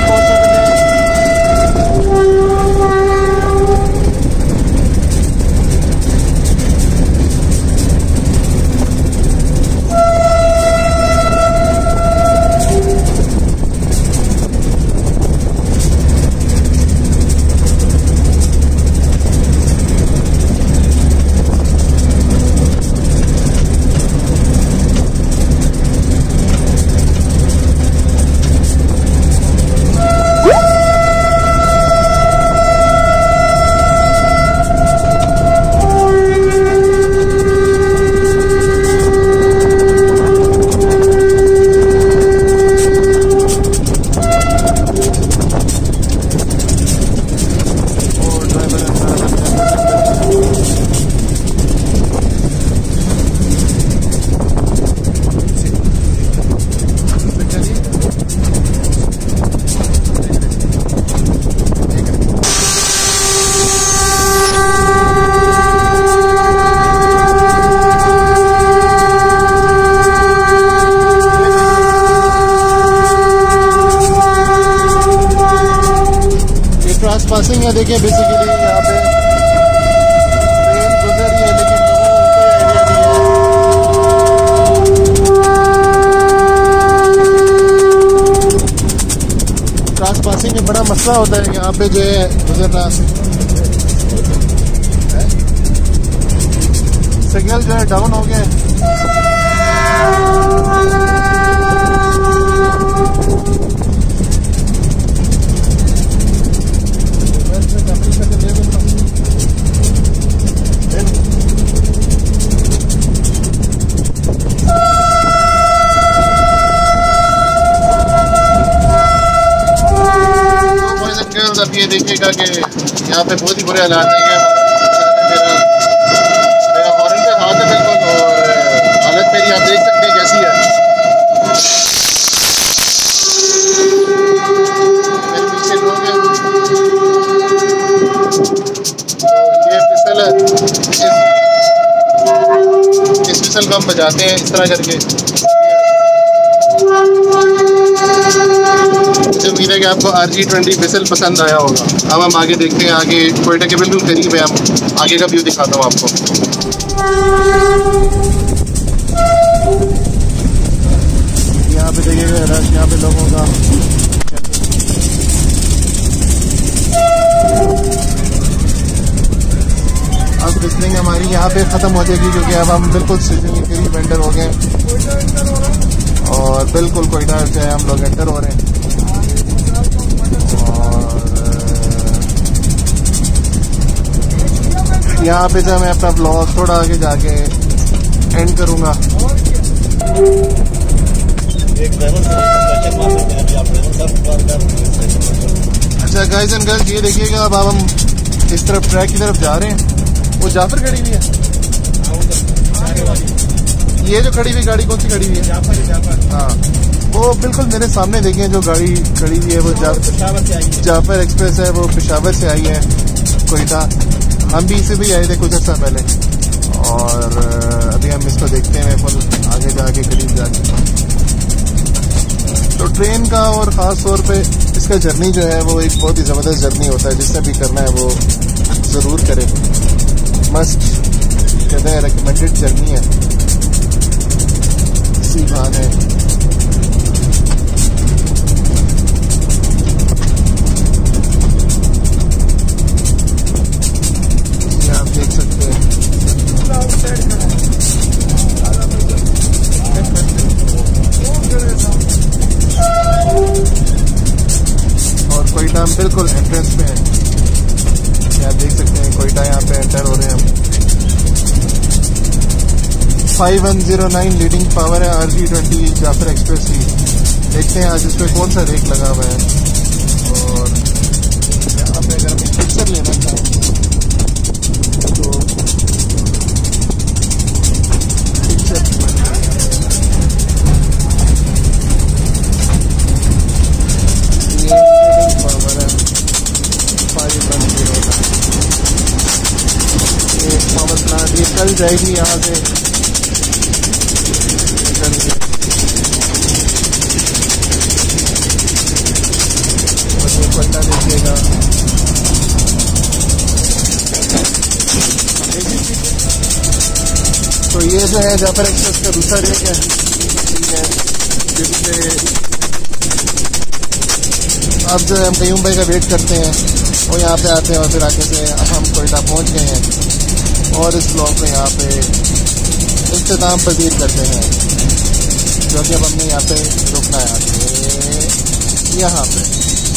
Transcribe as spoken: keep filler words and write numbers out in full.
पहुंच सकते हैं। पासिंग है। देखिए बेसिकली यहाँ पे ट्रेन गुजर रही है लेकिन क्रॉस पासिंग में बड़ा मसला होता है यहाँ पे जो है गुजरना। सिग्नल जो है डाउन हो गया है। अब ये देखिएगा कि यहाँ पे बहुत ही बुरे हालात हैं। मेरा मेरा हॉर्न पे हाथ है बिल्कुल और हालत मेरी आप देख सकते हैं कैसी है। मेरे पीछे लोग हैं तो ये फिसल इस फिसल को हम बजाते हैं इस तरह करके। मुझे उम्मीद है कि आपको आर जी ट्वेंटी फिसल पसंद आया होगा। अब हम आगे देखते हैं, आगे कोयटा के बिल्कुल करीब है, हम आगे का व्यू दिखाता हूँ आपको। यहाँ पे देखिएगा रश यहाँ पे लोगों का। अब फिसलिंग हमारी यहाँ पे ख़त्म हो जाएगी क्योंकि अब हम बिल्कुल स्टेशन के करीब एंटर हो गए और बिल्कुल कोयटा से हम लोग एंटर हो रहे हैं। यहाँ पे जो मैं अपना ब्लॉग थोड़ा आगे जाके एंड करूँगा। अच्छा गाइस एंड गर्ल्स ये देखिएगा अब हम इस तरफ ट्रैक की तरफ जा रहे हैं। वो जाफर खड़ी हुई है। ये जो खड़ी हुई गाड़ी कौन सी खड़ी हुई है? हाँ वो बिल्कुल मेरे सामने देखिए जो गाड़ी खड़ी हुई है वो जाफर एक्सप्रेस है। वो पेशावर से आई है कोयटा। हम भी इसे भी आए थे कुछ अर्सा पहले और अभी हम इसको देखते हैं फुल आगे जाके करीब जाके। तो ट्रेन का और ख़ास तौर पे इसका जर्नी जो है वो एक बहुत ही ज़बरदस्त जर्नी होता है। जिसने भी करना है वो ज़रूर करे। मस्ट कहते हैं रिकमेंडेड जर्नी है। इसी बहाने आप देख सकते हैं और कोयटा हम बिल्कुल एंट्रेंस में है। आप देख सकते हैं कोयटा यहाँ पे एंटर हो रहे हैं हम। Five one zero nine leading power है R G twenty Jaffar Express की। देखते हैं आज इस पर कौन सा रेट लगा हुआ है। और यहाँ पे अगर हम पिक्चर लेना चाहें तो पिक्चर ये लीडिंग पावर है फाइव वन ज़ीरो नाइन। ये पावर प्लांट ये कल जाएगी यहाँ से। ये जो है जाफर एक्सप्रेस का दूसरा रेक है, ठीक है, जिससे अब जो है हम कयूम भाई का वेट करते हैं, वो यहाँ पे आते हैं और फिर आके से हम कोयटा पहुँच गए हैं और इस ब्लॉक में यहाँ पे इख्तिताम पजीर करते हैं, जो कि अब हमने यहाँ पे रुकना है आके यहाँ पे।